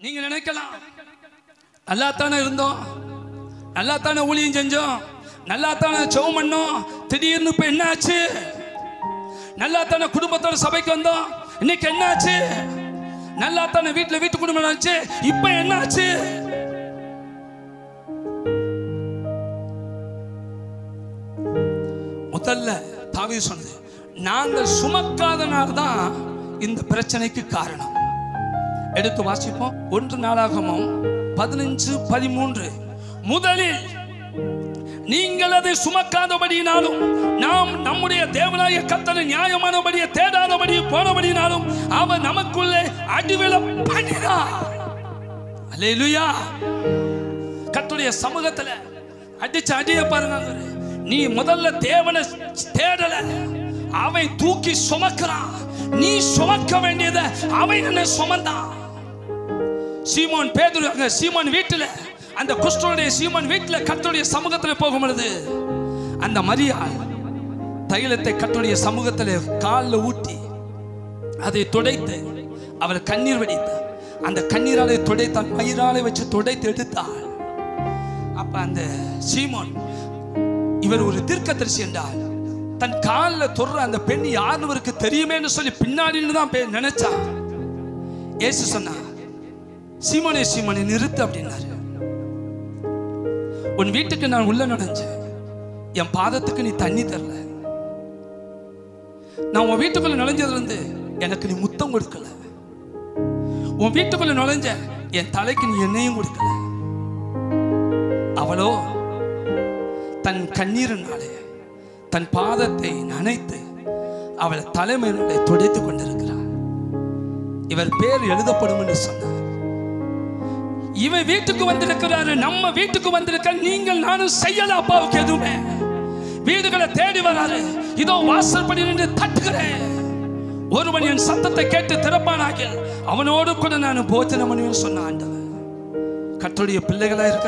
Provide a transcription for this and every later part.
நீங்க நினைக்கலாம், நல்லா தானே இருந்தோம், நல்லா தானே ஊழியம் செஞ்சோம், நல்லா தானே ஜெபம் பண்ணோம், திடீர்னு இப்ப என்ன ஆச்சு? நல்லா தானே குடும்பத்தோட சபைக்கு வந்தோம், இன்னைக்கு என்ன ஆச்சு? நல்லா தானே வீட்டு குடும்பம் ஆச்சு, இப்ப என்ன ஆச்சு? முதல்ல தாவீது சொன்னது, நாங்கள் சுமக்காதனால தான் இந்த பிரச்சனைக்கு காரணம். எடுத்து வாசிப்போம். 1 நாளாகமம் 15:13. முதலில் நீங்கள் அதை சுமக்காதபடியினாலும் நாம் நம்முடைய தேவனாகிய கர்த்தரை நியாயமானபடியே தேடாதபடி போனபடியினாலும் அவர் நமக்குள்ளே அடிவிழ பண்ணினார். அல்லேலூயா. கர்த்தருடைய சமூகத்துல அடிச்ச அடிய பாருங்க. நீ முதல்ல தேவனை தேடல, அவன் தூக்கி சுமக்கிறான். நீ சுமக்க வேண்டியத அவன் என்ன சுமந்தான். சீமோன் பேதுரு அங்க சீமோன் வீட்டுல, அந்த குஷ்டனுடைய சீமோன் வீட்டுல கர்த்தருடைய சமூகத்தில் போகும் பொழுது அந்த மரியாள் தைலத்தை கர்த்தருடைய சமூகத்தில் காலில் ஊட்டி அதை துடைத்து அவர் கண்ணீர் வடித்தார். அந்த கண்ணீராலை துடைத்தால், மயிராலை வச்சு துடைத்து எடுத்தாள். அப்ப அந்த சீமோன், இவர் ஒரு தீர்க்கதரிசி என்றால், தன் காலில் தொடுற அந்த பெண் யாருவருக்கு தெரியுமேன்னு சொல்லி பின்னாடின்னு தான் நினைச்சா. இயேசு சொன்னா, சீமோனே சீமோனே நிறுத்து அப்படின்னாரு. உன் வீட்டுக்கு நான் உள்ள நுழைஞ்சேன், என் பாதத்துக்கு நீ தண்ணி தரல. நான் உன் வீட்டுக்குள்ள நுழைஞ்சதுல இருந்து எனக்கு நீ முத்தம் கொடுக்கல. உன் வீட்டுக்குள்ள நுழைஞ்ச என் தலைக்கு நீ எண்ணெயும் கொடுக்கல. அவளோ தன் கண்ணீரினாலே தன் பாதத்தை நனைத்து அவள் தலைமையிலே துடைத்துக் கொண்டிருக்கிறார். இவர் பேர் எழுதப்படும் என்று சொன்னார். இவன் வீட்டுக்கு வந்திருக்கிறாரு, நம்ம வீட்டுக்கு வந்திருக்க நீங்கள் நானும் செய்யல அப்பாவுக்கு எதுவுமே. வீடுகளை தேடி வராரு, இதோ வாசல் படி நின்று தட்டுகிறேன். ஒருவன் என் சத்தத்தை கேட்டு திறப்பானாக அவனோடு கூட நான் போஜனம் பண்ணுவேன் சொன்ன ஆண்டவர். கர்த்தருடைய பிள்ளைகளா இருக்கிற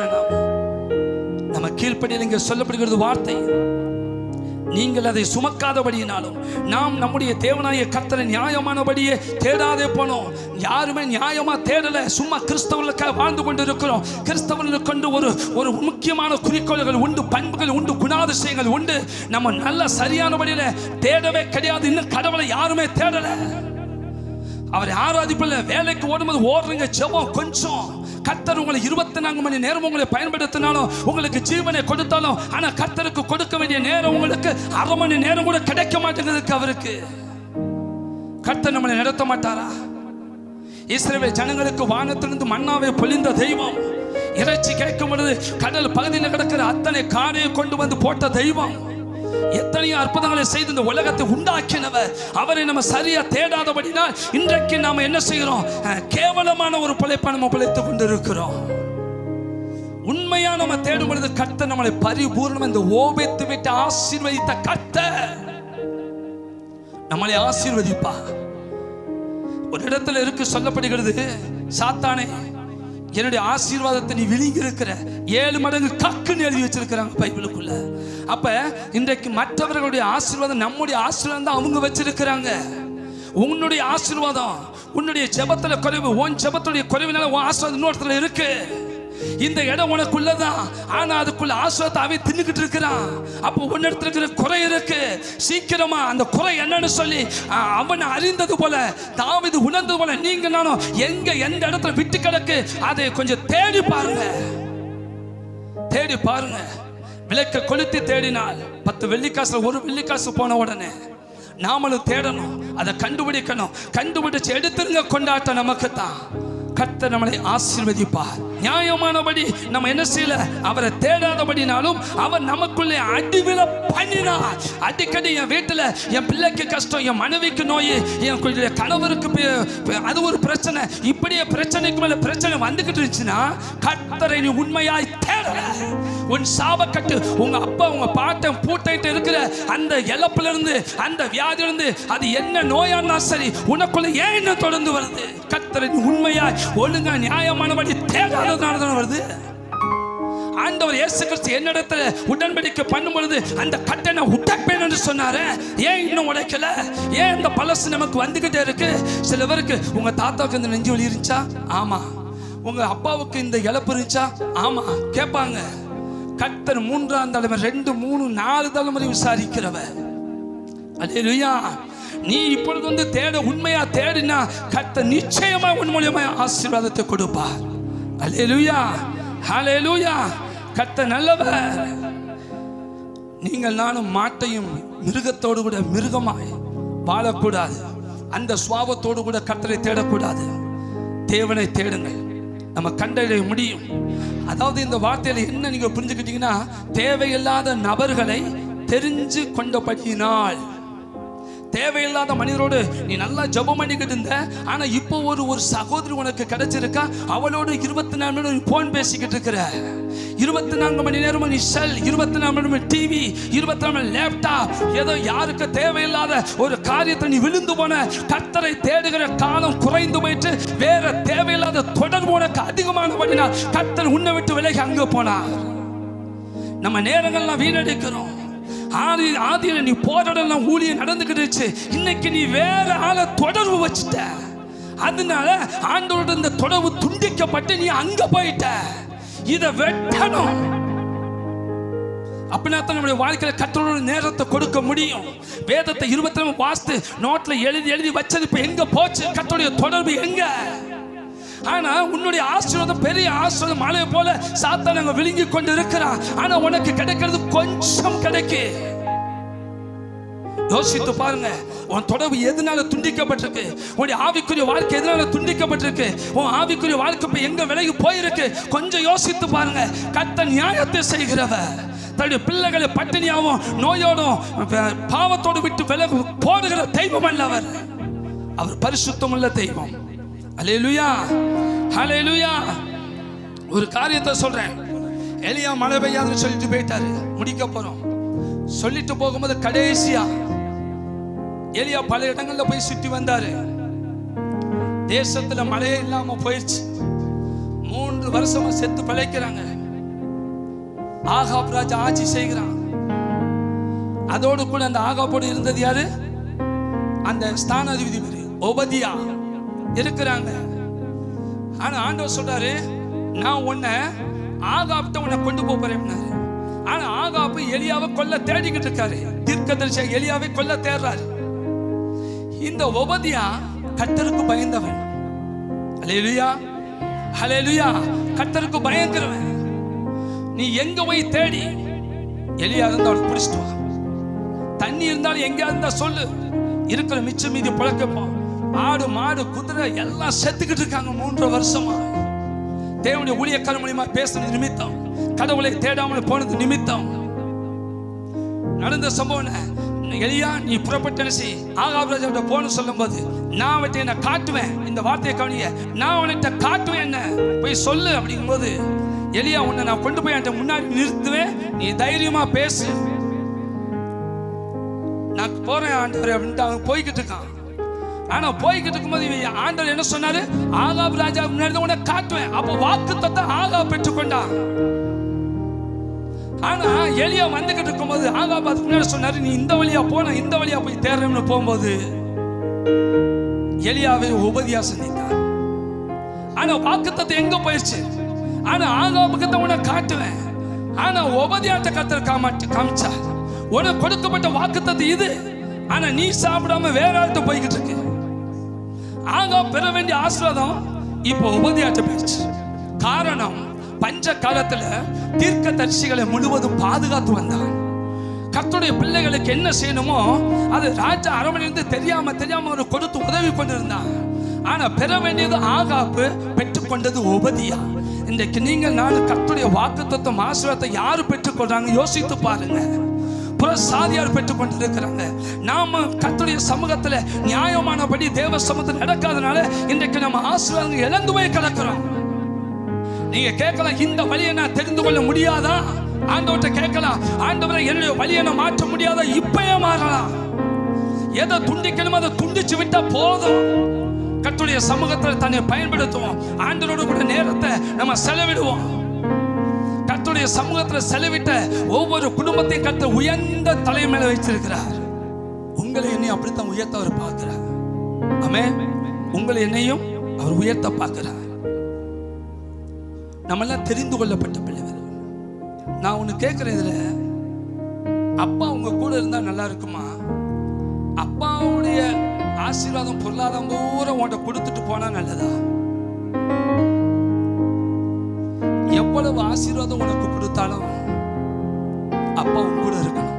நம்ம கீழ்ப்படியில் இங்கே சொல்லப்படுகிறது வார்த்தை, நீங்கள் அதை சுமக்காதபடியினாலும் நாம் நம்முடைய தேவனாகிய கர்த்தரை நியாயமானபடியே தேடாதே போனோம். யாருமே நியாயமா தேடல, சும்மா கிறிஸ்தவர்களுக்காக வாழ்ந்து கொண்டு இருக்கிறோம். கிறிஸ்தவர்களுக்கு கொண்டு ஒரு முக்கியமான குறிக்கோள்கள் உண்டு, பண்புகள் உண்டு, குணாதிசயங்கள் உண்டு. நம்ம நல்ல சரியானபடியில தேடவே கிடையாது. இன்னும் கடவுளை யாருமே தேடல, அவரை ஆராதிப்பில்லை. வேலைக்கு ஓடும்போது ஓடுறீங்க, ஜெபம் கொஞ்சம். கர்த்தர் உங்களை 24 மணி நேரம் உங்களை பயன்படுத்தினாலும், உங்களுக்கு ஜீவனை கொடுத்தாலும், ஆனா கர்த்தருக்கு கொடுக்க வேண்டிய நேரம் உங்களுக்கு 1/2 மணி நேரம் கூட கிடைக்க மாட்டேங்குது. அவருக்கு கர்த்தர் நம்மளை நடத்த மாட்டாரா? இஸ்ரவேல் ஜனங்களுக்கு வானத்திலிருந்து மன்னாவை பொழிந்த தெய்வம், இறைச்சி கேட்கும் பொழுது கடல் பகுதியில் கிடக்கிற அத்தனை காடையை கொண்டு வந்து போட்ட தெய்வம், எத்தனையோ அற்புதங்களை செய்து இந்த உலகத்தை உண்டாக்கினவர், அவரை நம்ம சரியா தேடாதபடினால் இன்றைக்கு நாம என்ன செய்கிறோம்? கேவலமான ஒரு பிழைப்பை நம்ம பிழைத்துக் கொண்டிருக்கிறோம். உண்மையா நம்ம தேடும் பொழுது கர்த்தர் நம்மளை பரிபூர்ணம் இந்த ஓபித்து விட்டு ஆசீர்வதித்த கர்த்தர் நம்மளை ஆசீர்வதிப்பா. ஒரு இடத்துல இருக்கு சொல்லப்படுகிறது, சாத்தானே என்னுடைய ஆசீர்வாதத்தை நீ விழுங்கி இருக்கிற 7 மடங்கு கக்குன்னு எழுதி வச்சிருக்கிறாங்க பைபிளுக்குள்ள. அப்ப இன்றைக்கு மற்றவர்களுடைய ஆசீர்வாதம் நம்முடைய ஆசீர்வாதம் தான் அவங்க வச்சிருக்கிறாங்க. உன்னுடைய ஆசீர்வாதம் உன்னுடைய ஜெபத்துல குறைவு, உன் ஜெபத்துடைய குறைவினால உன் ஆசீர்வாதம் இன்னொருத்தர இருக்கு. இந்த இடம் உனக்குள்ளதான், ஆனா அதுக்குள்ள ஆசீர்வாதத்தை அவன் தின்னுக்கிட்டு இருக்கிறான். அப்போ உன்னிடத்துல இருக்கிற குறை இருக்கு. சீக்கிரமா அந்த குறை என்னன்னு சொல்லி அவன் அறிந்தது போல, தாவீது உணர்ந்தது போல நீங்க நானும் எங்க எந்த இடத்துல விட்டு கிடக்கு அதை கொஞ்சம் தேடி பாருங்க. தேடி பாருங்க. விளக்க கொளுத்தி தேடினால் 10 வெள்ளிக்காசுல 1 வெள்ளிக்காசு போன உடனே நாமளும் தேடணும், அதை கண்டுபிடிக்கணும். கண்டுபிடிச்சு எடுத்துருங்க கொண்டாட்டம் நமக்கு தான். கர்த்தர் நம்மளை ஆசீர்வதிப்பார். நியாயமானபடி நம்ம என்ன செய்யல, அவரை தேடாதபடினாலும் அவர் நமக்குள்ளே அடிவிழ பண்ணினார். அடிக்கடி என் வீட்டில் என் பிள்ளைக்கு கஷ்டம், என் மனைவிக்கு நோய், என் கணவருக்கு அது ஒரு பிரச்சனை, இப்படியே பிரச்சனைக்கு மேல பிரச்சனை வந்துகிட்டு இருந்துச்சுன்னா கர்த்தரை நீ உண்மையாய் தேடல, உன் சாபக்கட்டு உங்க அப்பா உங்க பாட்டன் பூட்டிட்டு இருக்கிற அந்த இழப்புல இருந்து அந்த வியாதியிலிருந்து அது என்ன நோயானா சரி உனக்குள்ள ஏன் என்ன தொடர்ந்து வருது? கர்த்தரை நீ உண்மையாய் ஒழுங்கா நியாயமானபடி தேடாததுனால தான் வருது. ஆண்டவர் இயேசு கிறிஸ்து என்னிடத்துல உடன்படிக்கை பண்ணும் பொழுது அந்த கட்டணை உடைப்பேன் என்று சொன்னாரு. ஏன் இன்னும் உடைக்கல? ஏன் இந்த பழசு நமக்கு வந்துகிட்டே இருக்கு? சில பேருக்கு உங்க தாத்தாவுக்கு இந்த நெஞ்சு வலி இருந்துச்சா? ஆமா. உங்க அப்பாவுக்கு இந்த இழப்பு இருந்துச்சா? ஆமா கேட்பாங்க. கர்த்தர் 3ஆம் தலைமுறை 2 3 4 தலைமுறை விசாரிக்கிறவர். அல்லேலூயா. நீ இப்பொழுது தேட உண்மையா தேடினா கர்த்தர் நிச்சயமா உன் மூலமா ஆசீர்வாதத்தை கொடுப்பார். அல்லேலூயா, ஹல்லேலூயா. கர்த்தர் நல்லவர். நீங்கள் நானும் மாட்டையும் மிருகத்தோடு கூட மிருகமாய் வாழக்கூடாது. அந்த சுவாபத்தோடு கூட கர்த்தரை தேடக்கூடாது. தேவனை தேடுங்கள், நம்ம கண்டறிய முடியும். அதாவது இந்த வார்த்தையில என்ன நீங்க புரிஞ்சுக்கிட்டீங்கன்னா, தேவையில்லாத நபர்களை தெரிஞ்சு கொண்டபடியினால், தேவையில்லாத மனிதரோடு நீ நல்லா ஜெபம் பண்ணிக்கிட்டு இருந்த, ஆனா இப்போ ஒரு சகோதரி உனக்கு கிடைச்சிருக்கா, அவளோடு 24 மணி நேரம் போன் பேசிக்கிட்டு இருக்கிற, 24 மணி நேரம் நீ செல், 24 மணி நேரம் டிவி, 24 மணி லேப்டாப், ஏதோ யாருக்கு தேவையில்லாத ஒரு காரியத்தை நீ விழுந்து போன. கர்த்தரை தேடுகிற காலம் குறைந்து போயிட்டு வேற தேவையில்லாத தொடர்பு உனக்கு அதிகமானபடினால் கர்த்தர் உன்னை விட்டு விலகி அங்க போனார். நம்ம நேரங்கள்லாம் வீணடிக்கிறோம். ஆதியில நீ போராடலாம் ஊழியம் நடந்துக்கிட்டு, இன்னைக்கு நீ வேற ஆளை தொடர்பு வச்சுட்ட. அதனால ஆண்டவரோட இந்த தொடர்பு துண்டிக்கப்பட்டு நீ அங்க போயிட்ட. இதை வெட்டணும். அப்படின்னா தான் நம்முடைய வாழ்க்கையில கர்த்தரோட நேரத்தை கொடுக்க முடியும். வேதத்தை 24 வாசித்து நோட்ல எழுதி வச்சது இப்ப எங்க போச்சு? கர்த்தருடைய தொடர்பு எங்க? ஆனா உன்னுடைய ஆசீர்வாதம் பெரிய ஆசீர்வாதம் மழை போல சாத்தான் அங்க விழுங்கி கொண்டு இருக்கிறான். ஆனா உனக்கு கிடைக்கிறது கொஞ்சம் கிடைக்கு. யோசித்து பாருங்க, உன் தொடர்பு எதனால துண்டிக்கப்பட்டிருக்கு? உன்னுடைய ஆவிக்குரிய வாழ்க்கை எதனால துண்டிக்கப்பட்டிருக்கு? உன் ஆவிக்குரிய வாழ்க்கை எங்க விலகி போயிருக்கு? கொஞ்சம் யோசித்து பாருங்க. கர்த்தர் நியாயத்தை செய்கிறவர். தன்னுடைய பிள்ளைகளை பட்டினியாவும் நோயோடும் பாவத்தோடு விட்டு விலகு போடுகிற தெய்வம் அல்லவர். அவர் பரிசுத்தமுள்ள தெய்வம். அல்லேலூயா, ஹல்லேலூயா. ஒரு காரியத்தை சொல்றேன். எலியா மழை பெய்யாதுன்னு சொல்லிட்டு போயிட்டாரு. முடிக்க போறோம். சொல்லிட்டு போகும்போது கடைசியா எலியா பல இடங்கள்ல போய் சுற்றி வந்தாரு. தேசத்துல மழையே இல்லாம போயிடுச்சு. 3 வருஷமா செத்து பிழைக்கிறாங்க. ஆகாப் ராஜா ஆட்சி செய்கிறான். அதோடு கூட அந்த ஆகாப்போடு இருந்தது யாரு? அந்த ஸ்தானாதிபதி ஒபதியா இருக்கிறாங்க. ஆனா ஆண்டவர் சொல்றாரு, நான் உன்னை ஆகாப்ட்ட உன்னை கொண்டு போறேன். ஆனா ஆகாப் எலியாவை கொல்ல தேடிக்கிட்டு இருக்காரு. தீர்க்கதரிசி எலியாவை கொல்ல தேடுறாரு. இந்த ஒபதியா கர்த்தருக்கு பயந்தவன். அல்லேலூயா, ஹல்லேலூயா. கர்த்தருக்கு பயங்கரவன். நீ எங்க போய் தேடி எலியா இருந்தா அவனுக்கு பிடிச்சிட்டு வா. தண்ணி இருந்தாலும் எங்க இருந்தா சொல்லு, இருக்கிற மிச்சம் மீதி பழக்கப்போம். ஆடு மாடு குதிரை எல்லாம் செத்துக்கிட்டு இருக்காங்க 3 வருஷமா. தேவனுடைய ஊழியக்காரர் மூலமா பேசுறது நிமித்தம், கடவுளை தேடாமல் போனது நிமித்தம் நடந்த சம்பவம். எலியா நீ புறப்பட்டு ஆகாப் ராஜாவிட்ட போன சொல்லும் போது, நான் அவற்றை என்ன காட்டுவேன். இந்த வார்த்தையை கவனிங்க, நான் அவன்கிட்ட காட்டுவேன், என்ன போய் சொல்லு அப்படிங்கும் போது, எலியா உன்னை நான் கொண்டு போய் என்கிட்ட முன்னாடி நிறுத்துவேன், நீ தைரியமா பேசு, நான் போறேன் ஆண்டவரே அப்படின்ட்டு அவன் போய்கிட்டு இருக்கான். ஆனா போய்கிட்டு இருக்கும்போது ஆண்டவர் என்ன சொன்னாரு? ஆகாப் ராஜா முன்னாடி உன்னை காட்டுவேன். அப்போ வாக்குத்தத்தத்தை ஆகாப் பெற்றுக்கொண்டான். ஆனா எலியா வந்துகிட்டு இருக்கும்போது ஆகாப் அதுக்கு முன்னாடி சொன்னாரு, நீ இந்த வழியா போன, இந்த வழியா போய் தேடுறேன்னு போகும்போது எலியாவை ஒபதியா சந்தித்தார். ஆனா வாக்குத்தத்தம் எங்க போயிடுச்சு? ஆனா ஆகாபுக்கு தான் உன்னை காட்டுவேன். ஆனா ஒபதியாட்ட கர்த்தர் காமிச்சா, உனக்கு கொடுக்கப்பட்ட வாக்குத்தத்தம் இது. ஆனா நீ சாப்பிடாம வேற ஆள்கிட்ட போய்கிட்டு இருக்கு. ஆகாப் பெற வேண்டிய ஆசீர்வாதம் இப்போ ஒபதியாட்ட போயிடுச்சு. காரணம், பஞ்ச காலத்துல தீர்க்கதரிசிகளை முழுவதும் பாதுகாத்து வந்தான். கர்த்தருடைய பிள்ளைகளுக்கு என்ன செய்யணுமோ அது ராஜா அரண்மனையிலிருந்து தெரியாம ஒரு கொடுத்து உதவி கொண்டிருந்தான். ஆனா பெற வேண்டியது ஆகாப்பு, பெற்றுக்கொண்டது ஒபதியா. இன்றைக்கு நீங்கள் நானும் கர்த்தருடைய வாக்குத்தத்தம் ஆசீர்வாதத்தை யாரு பெற்றுக்கொள்றாங்க யோசித்து பாருங்க. புறசாதியார் பெற்றுக்கொண்டிருக்கிறாங்க. நாம கர்த்தருடைய சமூகத்துல நியாயமானபடி தேவ சமூகத்தில் நடக்காதனால இன்றைக்கு நம்ம ஆசீர்வாதங்கள் இழந்து போய் கிடக்கிறோம். நீங்க கேட்கலாம், இந்த வழியை நான் தெரிந்து கொள்ள முடியாதா? ஆண்டவர்கிட்ட கேட்கலாம், ஆண்டவரை என்னுடைய வழியை நான் மாற்ற முடியாதா? இப்பயே மாறலாம். எதை துண்டிக்கணுமோ அதை துண்டிச்சு விட்டா போதும். கர்த்தருடைய சமூகத்தில் தன்னை பயன்படுத்துவோம். ஆண்டவரோடு கூட நேரத்தை நம்ம செலவிடுவோம். கர்த்தருடைய சமூகத்தில் செலவிட்ட ஒவ்வொரு குடும்பத்தையும் கர்த்தர் உயர்ந்த தலை மேல வைத்திருக்கிறார். உங்களை என்னையும் அப்படித்தான் உயர்த்த அவர் பார்க்கிறார். ஆமென். உங்களை என்னையும் அவர் உயர்த்த பார்க்கிறார். நம்மெல்லாம் தெரிந்து கொள்ளப்பட்ட பிள்ளைகள். நான் ஒன்று கேட்குறேன், இதில் அப்பா உங்க கூட இருந்தா நல்லா இருக்குமா? அப்பாவுடைய ஆசீர்வாதம் பொருளாதாரம் பூரா உன்கிட்ட கொடுத்துட்டு போனா நல்லதா? எவ்வளவு ஆசீர்வாதம் உனக்கு கொடுத்தாலும் அப்பா உங்க கூட இருக்கணும்.